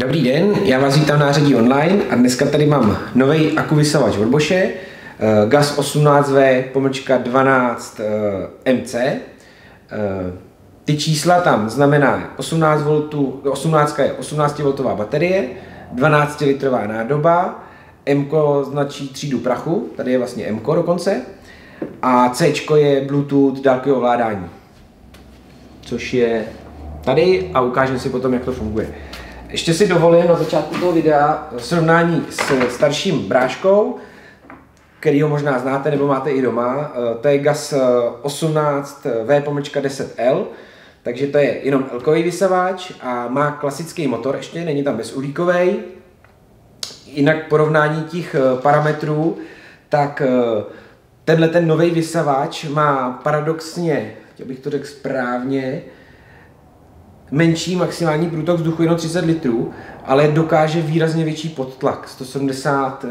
Dobrý den, já vás vítám na Nářadí online a dneska tady mám nový akuvysavač od Bosche, GAS 18V-12MC. Ty čísla tam znamená 18 V, 18 je 18V baterie, 12 litrová nádoba, M značí třídu prachu, tady je vlastně M dokonce, a C je Bluetooth dálkového ovládání, což je tady a ukážeme si potom, jak to funguje. Ještě si dovolím na začátku toho videa srovnání s starším bráškou, který ho možná znáte nebo máte i doma. To je GAS 18V-10L, takže to je jenom L-kový vysavač a má klasický motor, ještě není tam bezuhlíkový. Jinak porovnání těch parametrů, tak tenhle ten nový vysavač má paradoxně, chtěl bych to řekl správně, menší maximální průtok vzduchu, jenom 30 litrů, ale dokáže výrazně větší podtlak, 170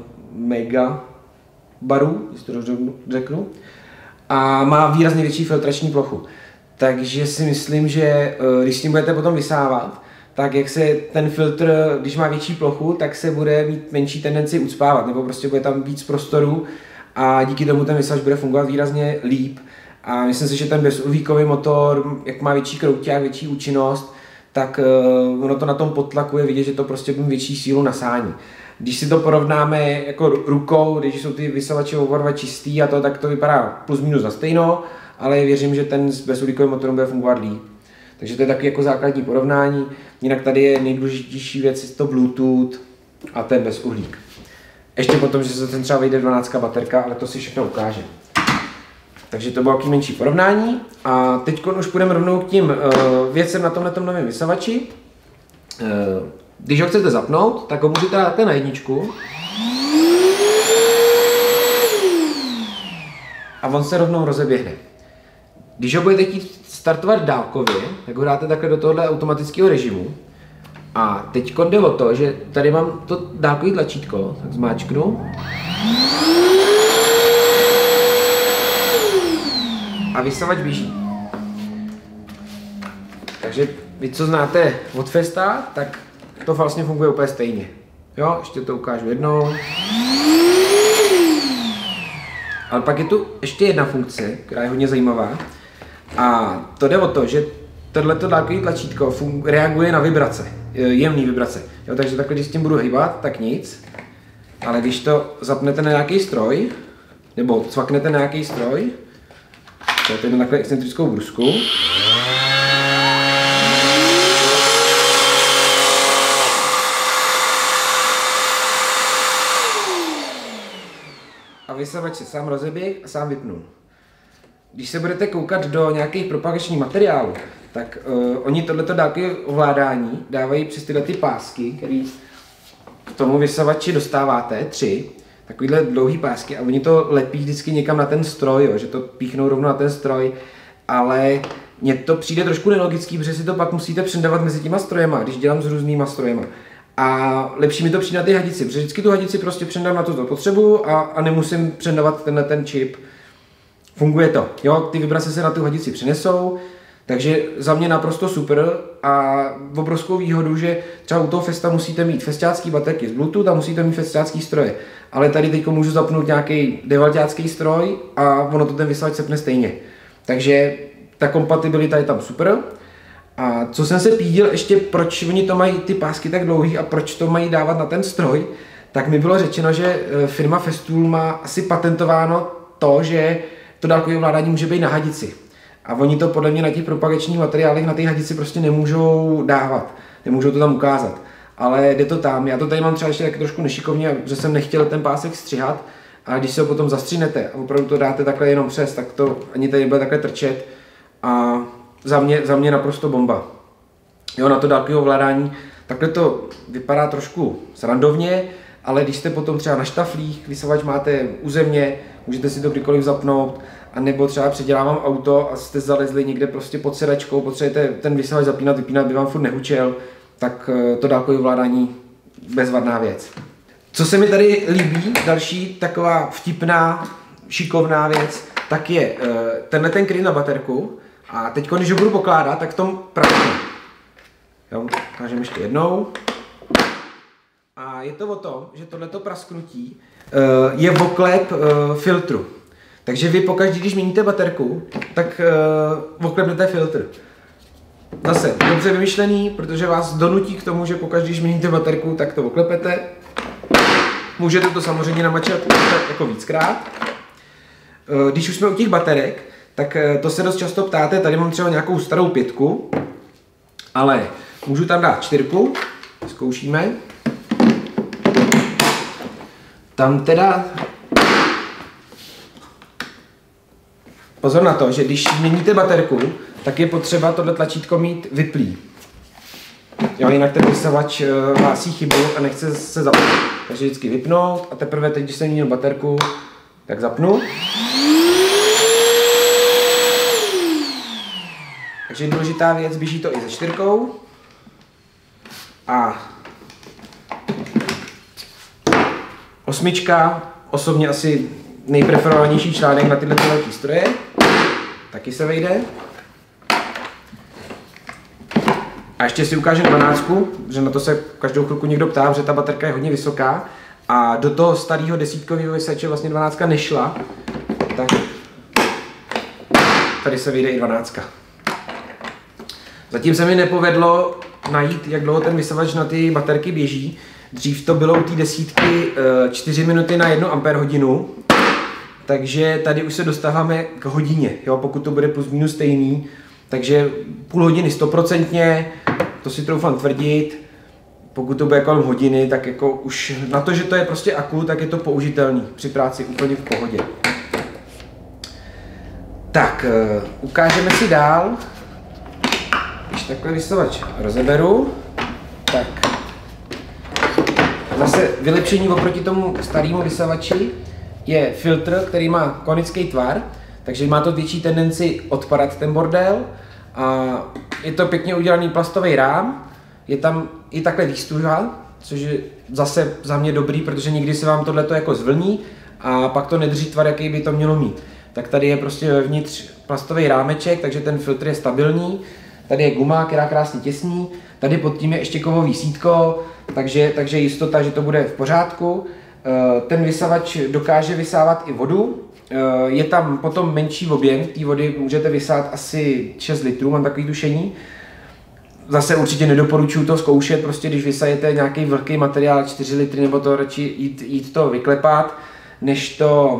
megabarů, jestli to řeknu, a má výrazně větší filtrační plochu. Takže si myslím, že když s tím budete potom vysávat, tak jak se ten filtr, když má větší plochu, tak se bude mít menší tendenci ucpávat, nebo prostě bude tam víc prostoru a díky tomu ten vysavač bude fungovat výrazně líp. A myslím si, že ten bezuhlíkový motor, jak má větší krouťák, větší účinnost, tak ono to na tom podtlaku je vidět, že to prostě má větší sílu nasání. Když si to porovnáme jako rukou, když jsou ty vysavače oba čistý a to, tak to vypadá plus minus na stejno, ale věřím, že ten s bezuhlíkovým motorem bude fungovat líp. Takže to je taky jako základní porovnání. Jinak tady je nejdůležitější věc, je to Bluetooth a ten bezuhlík. Ještě potom, že se ten třeba vejde 12 baterka, ale to si všechno ukáže. Takže to bylo takové menší porovnání a teď už půjdeme rovnou k tím věcem na tomhle novém vysavači. Když ho chcete zapnout, tak ho můžete dát na jedničku a on se rovnou rozeběhne. Když ho budete chtít startovat dálkově, tak ho dáte takhle do tohohle automatického režimu. A teď jde o to, že tady mám to dálkový tlačítko, tak zmáčknu. A vysavač běží. Takže vy, co znáte od Festa, tak to vlastně funguje úplně stejně. Jo, ještě to ukážu jednou. Ale pak je tu ještě jedna funkce, která je hodně zajímavá. A to jde o to, že tohleto dálkový tlačítko reaguje na vibrace, jemný vibrace. Jo, takže takhle, když s tím budu hýbat, tak nic. Ale když to zapnete na nějaký stroj, nebo cvaknete na nějaký stroj, to je takhle excentrickou brusku. A vysavač se sám rozeběh a sám vypnul. Když se budete koukat do nějakých propagačních materiálů, tak oni tohleto dálkové ovládání dávají přes tyhle ty pásky, které k tomu vysavači dostáváte, 3. Takovýhle dlouhý pásky a oni to lepí vždycky někam na ten stroj, jo, že to píchnou rovnou na ten stroj, ale mně to přijde trošku nelogický, protože si to pak musíte předávat mezi těma strojema, když dělám s různýma strojema. A lepší mi to přijde na ty hadici, protože vždycky tu hadici prostě předám na to potřebu a nemusím předávat ten čip. Funguje to, jo, ty vibrace se na tu hadici přenesou, takže za mě naprosto super a obrovskou výhodu, že třeba u toho Festa musíte mít festiácký baterky z Bluetooth a musíte mít festiácký stroje. Ale tady teď můžu zapnout nějaký devalťácký stroj a ono to ten vysavač sepne stejně. Takže ta kompatibilita je tam super. A co jsem se pídil ještě, proč oni to mají ty pásky tak dlouhý a proč to mají dávat na ten stroj, tak mi bylo řečeno, že firma Festool má asi patentováno to, že to dálkové ovládání může být na hadici. A oni to podle mě na těch propagačních materiálech na té hadici prostě nemůžou dávat, nemůžou to tam ukázat. Ale jde to tam, já to tady mám třeba ještě tak trošku nešikovně, že jsem nechtěl ten pásek střihat, a když se ho potom zastřínete a opravdu to dáte takhle jenom přes, tak to ani tady nebude takhle trčet a za mě naprosto bomba. Jo, na to dálkové ovládání, takhle to vypadá trošku srandovně, ale když jste potom třeba na štaflích, vysavač máte u země, můžete si to kdykoliv zapnout, a nebo třeba předělávám auto a jste zalezli někde prostě pod sedačkou, potřebujete ten vysavač zapínat, vypínat, by vám furt nehučel, tak to dálkové ovládání bezvadná věc. Co se mi tady líbí, další taková vtipná, šikovná věc, tak je tenhle ten kryt na baterku a teď, když ho budu pokládat, tak v tom praskne. Jo, ukážeme ještě jednou. A je to o tom, že tohleto prasknutí je oklep filtru. Takže vy pokaždé, když měníte baterku, tak oklepnete filtr. Zase dobře vymyšlený, protože vás donutí k tomu, že pokaždé, když měníte baterku, tak to oklepete. Můžete to samozřejmě namačat jako víckrát. Když už jsme u těch baterek, tak to se dost často ptáte, tady mám třeba nějakou starou 5, ale můžu tam dát 4, zkoušíme. Tam teda pozor na to, že když měníte baterku, tak je potřeba tohle tlačítko mít vyplý. Jo, jinak ten vysavač hlásí chybu a nechce se zapnout. Takže vždycky vypnout a teprve teď, když jsem měnil baterku, tak zapnu. Takže je důležitá věc, běží to i se 4. A 8, osobně asi nejpreferovanější článek na tyhle velké stroje. Taky se vejde. A ještě si ukážu 12, že na to se každou chvilku někdo ptá, že ta baterka je hodně vysoká. A do toho starého desítkového vysače vlastně 12 nešla. Tak tady se vyjde i 12. Zatím se mi nepovedlo najít, jak dlouho ten vysavač na ty baterky běží. Dřív to bylo u té desítky 4 minuty na 1 Ah, takže tady už se dostáváme k hodině, jo, pokud to bude plus minus stejný. Takže půl hodiny 100%, to si troufám tvrdit. Pokud to bude kolem hodiny, tak jako už na to, že to je prostě akku, tak je to použitelný při práci úplně v pohodě. Tak, ukážeme si dál. Když takhle vysavač rozeberu, tak zase vylepšení oproti tomu starému vysavači je filtr, který má konický tvar, takže má to větší tendenci odpadat ten bordel a je to pěkně udělaný plastový rám, je tam i takhle výstuha, což je zase za mě dobrý, protože někdy se vám tohleto jako zvlní a pak to nedrží tvar, jaký by to mělo mít. Tak tady je prostě vevnitř plastový rámeček, takže ten filtr je stabilní. Tady je guma, která krásně těsní, tady pod tím je ještě kovový sítko, takže jistota, že to bude v pořádku. Ten vysavač dokáže vysávat i vodu, je tam potom menší objem, té vody můžete vysát asi 6 litrů, mám takový tušení. Zase určitě nedoporučuju to zkoušet, prostě když vysajete nějaký velký materiál, 4 litry, nebo to radši jít to vyklepat, než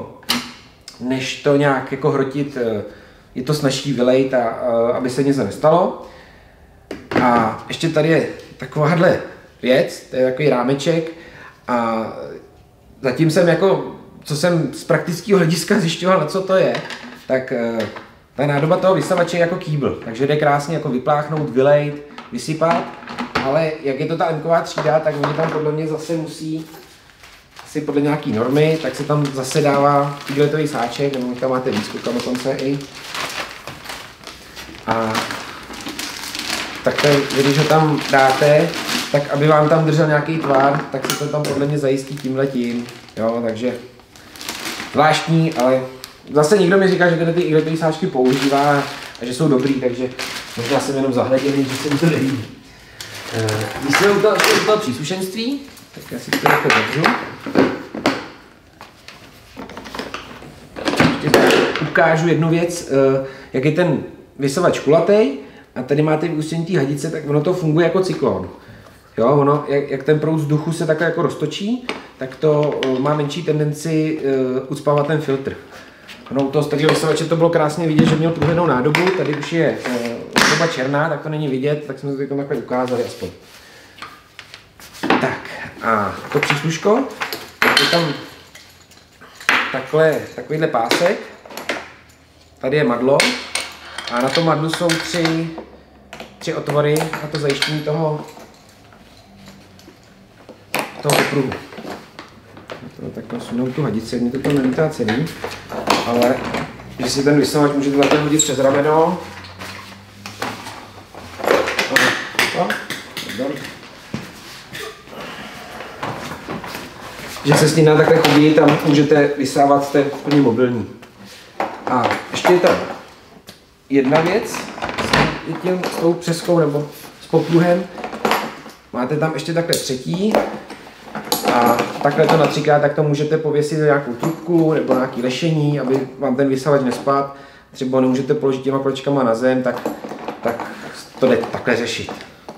to nějak jako hrotit. Je to snazší vylejt, aby se něco nestalo. A ještě tady je takováhle věc, to je takový rámeček a zatím jsem jako, co jsem z praktického hlediska zjišťoval, na co to je, tak ta nádoba toho vysavače je jako kýbl, takže jde krásně jako vypláchnout, vylejt, vysypat, ale jak je to ta M-ková třída, tak oni tam podle mě zase musí asi podle nějaký normy, tak se tam zase dává výletový sáček, nebo tam máte výzkuka dokonce i. A takhle, když ho tam dáte, tak aby vám tam držel nějaký tvar, tak se to tam podle mě zajistí tímhletím. Jo, takže zvláštní, ale zase někdo mi říká, že tyhle ty igletový sáčky používá a že jsou dobrý, takže možná jsem jenom zahleděný, že se mi to nelíbí. Když jsme u toho příslušenství, tak já si to jako zavřu. Ukážu jednu věc, jak je ten vysavač kulatý a tady máte vyústění té hadice, tak ono to funguje jako cyklon. Jo, ono, jak ten proud vzduchu se takhle jako roztočí, tak to má menší tendenci ucpávat ten filtr. Ono u toho starého vysavače to bylo krásně vidět, že měl průhlednou nádobu, tady už je doba černá, tak to není vidět, tak jsme to teď takhle ukázali aspoň. Tak a to přísluško, je tam takovýhle pásek, tady je madlo a na tom madlu jsou tři otvory na to zajištění toho okruhu. Takhle sunou tu hadici, mě to tam nelítá celý, ale když si ten vysavač můžete takhle hodit přes rameno. Že se s ním takhle chodí, tam můžete vysávat, jste úplně mobilní. A ještě je tam jedna věc s tou přeskou nebo s popluhem. Máte tam ještě takhle třetí. A takhle to na 3x, tak to můžete pověsit na nějakou trubku nebo na nějaké lešení, aby vám ten vysavač nespadl. Třeba nemůžete položit těma kolečkama na zem, tak to jde takhle řešit.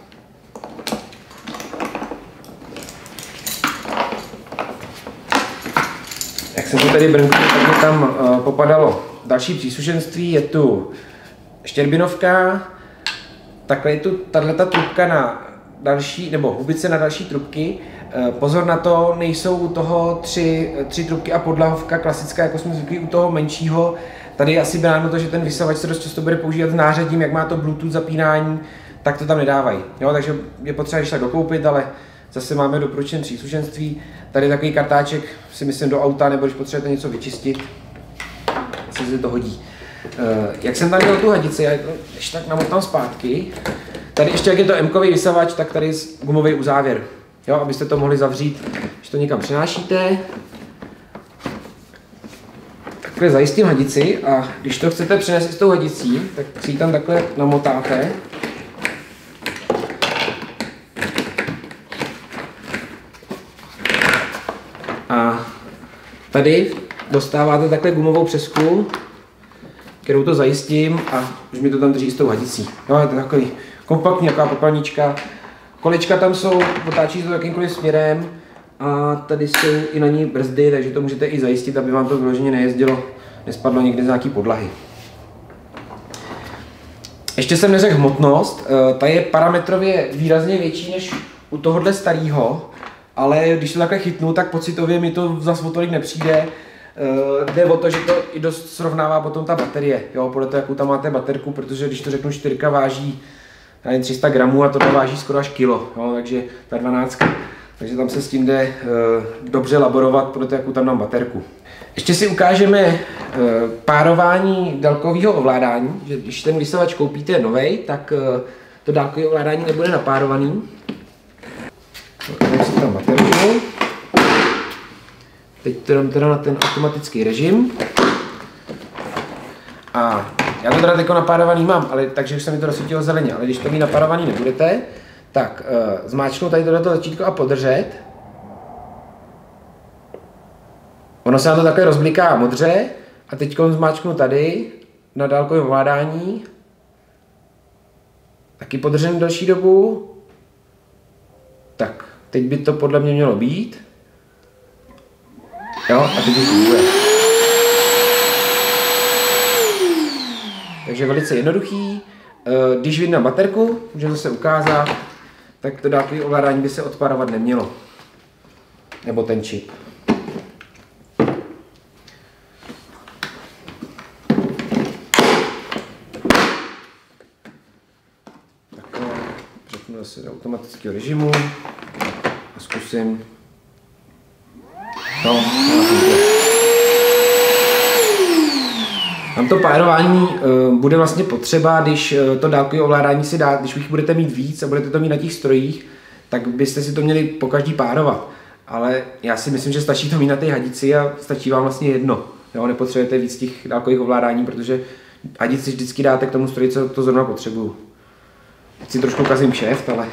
Jak jsem to tady brnkl, tak mi tam popadalo další příslušenství. Je tu štěrbinovka, takhle je tu tato trubka na další, nebo hubice na další trubky. Pozor na to, nejsou u toho tři trubky a podlahovka klasická, jako jsme zvyklí u toho menšího. Tady je asi bráno to, že ten vysavač se dost často bude používat s nářadím, jak má to Bluetooth zapínání, tak to tam nedávají. Jo, takže je potřeba když tak dokoupit, ale zase máme doporučené příslušenství. Tady je takový kartáček, si myslím, do auta, nebo když potřebujete něco vyčistit, se to hodí. Jak jsem tam měl tu hadici, já to ještě tak namotám zpátky. Tady ještě, jak je to M-kový vysavač, tak tady je gumový uzávěr. Jo, abyste to mohli zavřít, když to někam přenášíte. Takhle zajistím hadici a když to chcete přenést s tou hadicí, tak si ji tam takhle namotáte. A tady dostáváte takhle gumovou přesku, kterou to zajistím a už mi to tam drží s tou hadicí. Jo, je to takový kompaktní, taková popelnička. Kolečka tam jsou, otáčí to jakýmkoliv směrem a tady jsou i na ní brzdy, takže to můžete i zajistit, aby vám to vyloženě nejezdilo, nespadlo někde z nějaký podlahy. Ještě jsem neřekl hmotnost, ta je parametrově výrazně větší než u tohohle starého, ale když to takhle chytnu, tak pocitově mi to zase o tolik nepřijde. Jde o to, že to i dost srovnává potom ta baterie, jo, podle toho, jakou tam máte baterku, protože když to řeknu 4 váží 300 gramů a tohle váží skoro až kilo, jo, takže ta 12. Takže tam se s tím jde dobře laborovat podle toho, jakou tam mám baterku. Ještě si ukážeme párování dálkového ovládání, že když ten vysavač koupíte novej, tak to dálkové ovládání nebude napárovaný. Dám si tam baterku. Teď to dám teda na ten automatický režim. A já to teda teď napárovaný mám, ale takže už se mi to rozsvítilo zeleně, ale když to mít napárovaný nebudete, tak zmáčknu tady tohleto začítko a podržet. Ono se na to takhle rozbliká modře a teď zmáčknu tady na dálkovém ovládání. Taky podržím další dobu. Tak, teď by to podle mě mělo být. Jo, a teď už funguje. Takže velice jednoduchý. Když vyndám baterku, můžeme zase ukázat, tak to dálkové ovládání by se odpárovat nemělo. Nebo ten čip. Takhle přepnu zase do automatického režimu a zkusím. No, tam to párování bude vlastně potřeba, když to dálkové ovládání si dá, když jich budete mít víc a budete to mít na těch strojích, tak byste si to měli pokaždý párovat. Ale já si myslím, že stačí to mít na té hadici a stačí vám vlastně jedno. Jo, nepotřebujete víc těch dálkových ovládání, protože hadici vždycky dáte k tomu stroji, co to zrovna potřebuju. Teď si trošku kazím kšeft, ale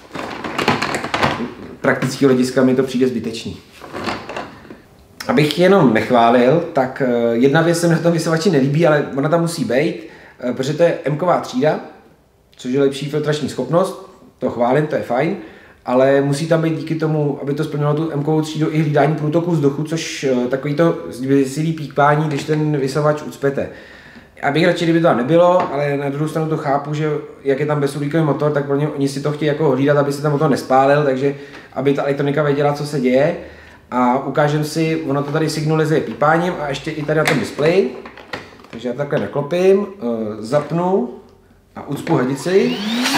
praktického hlediska mi to přijde zbytečný. Abych jenom nechválil, tak jedna věc se mi na tom vysavači nelíbí, ale ona tam musí být, protože to je M-ková třída, což je lepší filtrační schopnost, to chválím, to je fajn, ale musí tam být díky tomu, aby to splnilo tu M-kovou třídu i hlídání průtoku vzduchu, což takový to silý píkpání, když ten vysavač ucpete. Já bych radši, kdyby to tam nebylo, ale na druhou stranu to chápu, že jak je tam bezuhlíkový motor, tak pro ně oni si to chtějí jako hlídat, aby se ten motor nespálil, takže aby ta elektronika věděla, co se děje. A ukážem si, ono to tady signalizuje pípáním a ještě i tady na tom displeji. Takže já takhle naklopím, zapnu a ucpu hadici.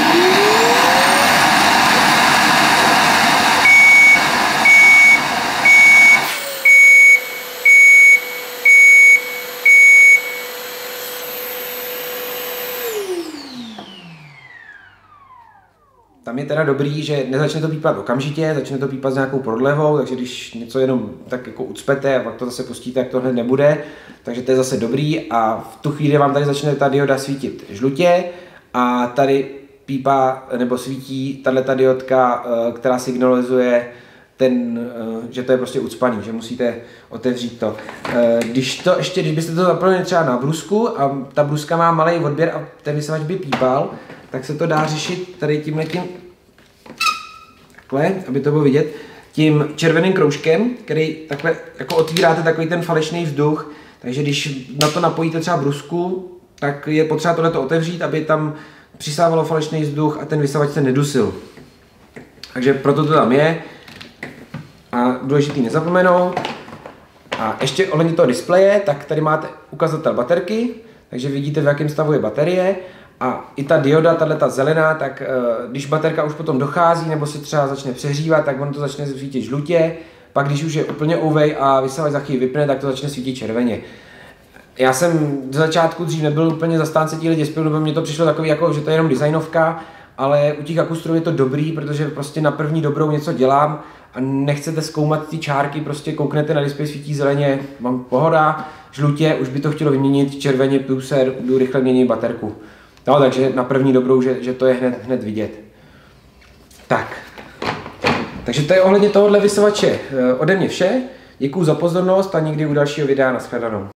Tam je teda dobrý, že nezačne to pípat okamžitě, začne to pípat s nějakou prodlevou, takže když něco jenom tak jako ucpete a pak to zase pustíte, tak to hned nebude. Takže to je zase dobrý a v tu chvíli vám tady začne ta dioda svítit žlutě a tady pípá nebo svítí tato diodka, která signalizuje že to je prostě ucpaný, že musíte otevřít to. Když byste to zapojili třeba na brusku a ta bruska má malý odběr a ten vysavač by pípal, tak se to dá řešit tady tímhletím, takhle, aby to bylo vidět, tím červeným kroužkem, který takhle jako otvíráte takový ten falešný vzduch, takže když na to napojíte třeba brusku, tak je potřeba tohleto otevřít, aby tam přisávalo falešný vzduch a ten vysavač se nedusil. Takže proto to tam je. A důležitý nezapomenout. A ještě ohledně toho displeje, tak tady máte ukazatel baterky, takže vidíte, v jakém stavu je baterie. A i ta dioda, tato zelená, tak když baterka už potom dochází nebo se třeba začne přehřívat, tak ono to začne svítit žlutě. Pak když už je úplně ouvej a vysavač za chvíli vypne, tak to začne svítit červeně. Já jsem do začátku dřív nebyl úplně zastánce těchto displejů, nebo mně to přišlo takový, jako, že to je jenom designovka, ale u těch akustrojů je to dobrý, protože prostě na první dobrou něco dělám a nechcete zkoumat ty čárky, prostě kouknete na displej, svítí zeleně, mám pohoda, žlutě, už by to chtělo vyměnit, červeně, pluser, jdu rychle měnit baterku. No, takže na první dobrou, že to je hned vidět. Tak. Takže to je ohledně tohohle vysavače ode mě vše. Děkuju za pozornost a někdy u dalšího videa. Nashledanou.